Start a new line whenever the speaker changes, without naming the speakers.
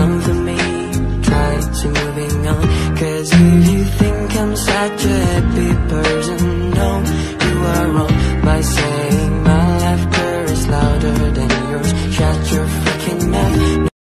comfort me, try to moving on. Cause if you think I'm such a